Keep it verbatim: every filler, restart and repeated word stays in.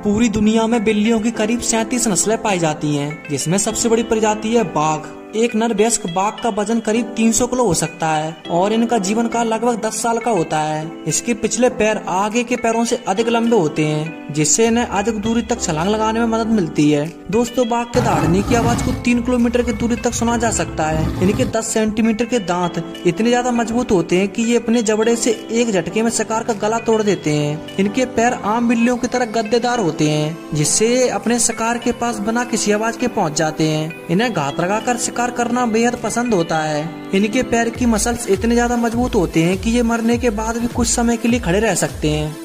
पूरी दुनिया में बिल्लियों की करीब सैंतीस नस्लें पाई जाती हैं, जिसमें सबसे बड़ी प्रजाति है बाघ। एक नर वयस्क बाघ का वजन करीब तीन सौ किलो हो सकता है और इनका जीवन काल लगभग दस साल का होता है। इसके पिछले पैर आगे के पैरों से अधिक लंबे होते हैं, जिससे इन्हें अधिक दूरी तक छलांग लगाने में मदद मिलती है। दोस्तों, बाघ के दहाड़ने की आवाज को तीन किलोमीटर की दूरी तक सुना जा सकता है। इनके दस सेंटीमीटर के दांत इतने ज्यादा मजबूत होते हैं कि ये अपने जबड़े से एक झटके में शिकार का गला तोड़ देते हैं। इनके पैर आम बिल्लियों की तरह गद्देदार होते हैं, जिससे ये अपने शिकार के पास बिना किसी आवाज के पहुंच जाते हैं। इन्हें घात लगाकर शिकार करना बेहद पसंद होता है। इनके पैर की मसल्स इतने ज्यादा मजबूत होते हैं कि ये मरने के बाद भी कुछ समय के लिए खड़े रह सकते हैं।